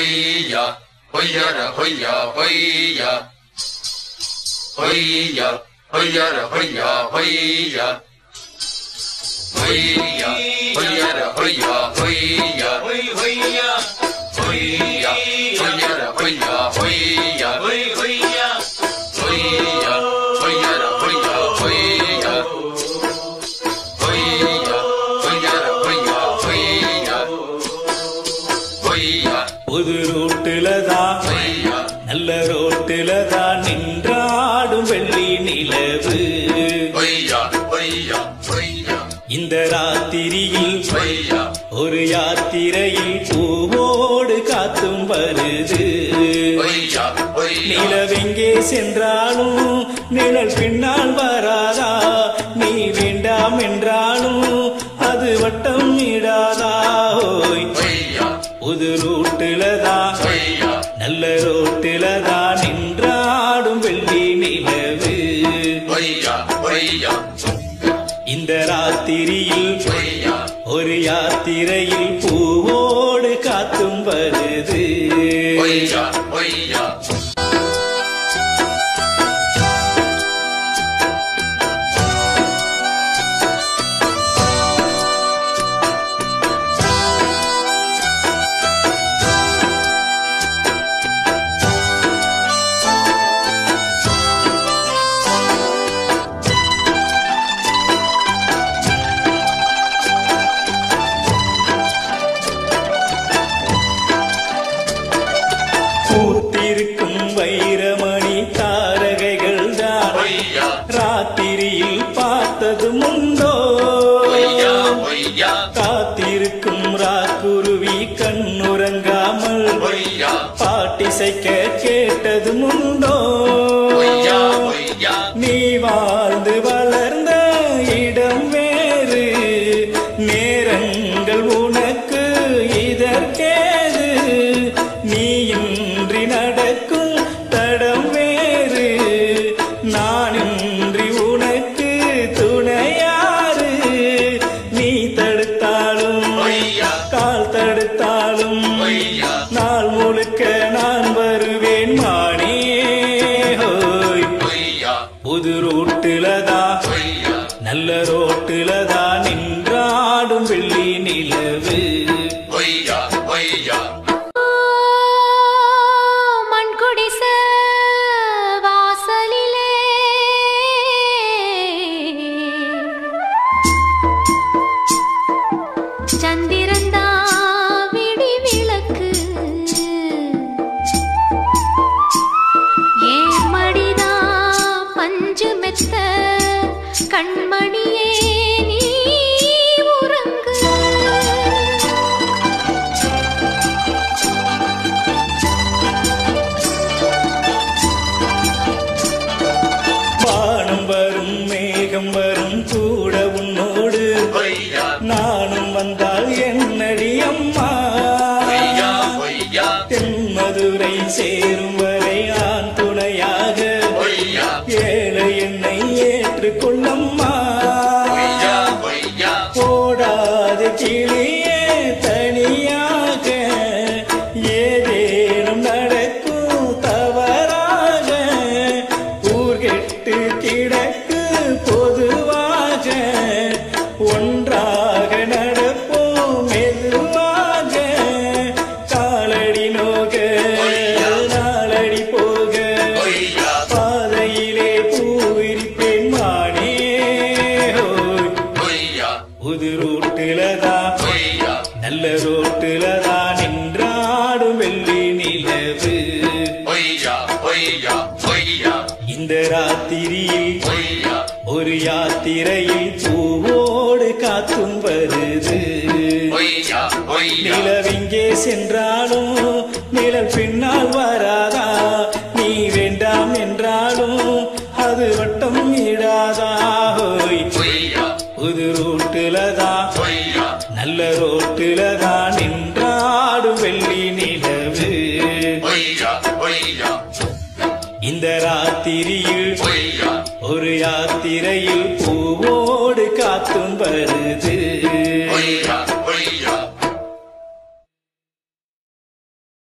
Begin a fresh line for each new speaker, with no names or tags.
hoya, hoya ra hoya, hoya, hoya, hoya ra hoya, hoya, hoya, hoya ra hoya, hoya, hoya, hoya, hoya ra hoya, hoya, hoya, hoya ra hoya, hoya, hoya, hoya ra hoya, hoya, hoya.
புது ரோட்டுலதான் நல்ல ரோட்டுலதான் நின்றாடும் வெள்ளி நிலவு. இந்த ராத்திரியில் ஒரு யாத்திரையில் பூவோடு காத்தும் வருது. நிலவெங்கே சென்றாலும் நிழல் பின்னால் வராதா? நீ வேண்டாம் என்றாலும் அது வட்டம் இடாதா? புது ரோட்டுலதான் நல்ல ரோட்டுலதான் நின்றாடும் வெள்ளி நிலவு. இந்த ராத்திரியில் ஒரு யாத்திரையில் பூவோடு காத்தும் வருது. பூத்திருக்கும் வைரமணி தாரகைகள் தான் ராத்திரியில் பார்த்ததும் உண்டோ? காத்திருக்கும் ராக்குருவி கண்ணுறங்காமல் பாட்டிசைக்க கேட்டதும் உண்டோ? நீ வாழ்ந்து வளர்ந்த இடம் வேறு, நேரங்கள் உனக்கு இதற்கேது. நீ இன்றி நடக்கும் தடம் வேறு, நான் இன்றி உனக்கு துணையாறு. நீ தடுத்தாலும் கால் தடுத்தாலும் நாள் முழுக்க நான் வருவேன் மானே. புது ரோட்டுலதான் நல்ல ரோட்டுலதான் நின்றாடும் வெள்ளி நிலவு.
கண்மணியே நீ உறங்கு.
வானம் வரும் மேகம் வரும் கூட உன்னோடு நானும் வந்தால் என்னடி அம்மா? தென்மதுரை சேரும் வரை நான் துணையாக ஏழை என்னை ஏற்றுக்கொள்ளம்மா. போடாத கிளியே தனியாக ஏதேனும் நடக்கும் தவறாக. ஊர்கெட்டு கிடக்கு பொதுவாக ஒன்றாக நடப்போம் மெதுவாக. காலடி நோக நாளடி போக பாதையிலே பூவிரிப்பேன் மானே. புது ரோட்டுலதான் நல்ல ரோட்டுலதான் நின்றாடும் வெள்ளி நிலவு. இந்த ராத்திரியில் ஒரு யாத்திரையில் பூவோடு காத்தும் வருது. நிலவெங்கே சென்றாலும் நிழல் பின்னால் வராதா? நீ வேண்டாம் என்றாலும் அது வட்டம் இடாதா? புது ரோட்டுலதான் நல்ல ரோட்டுலதான் நின்றாடும் வெள்ளி நிலவு. இந்த ராத்திரியில் ஒரு யாத்திரையில் பூவோடு காத்தும் வருது.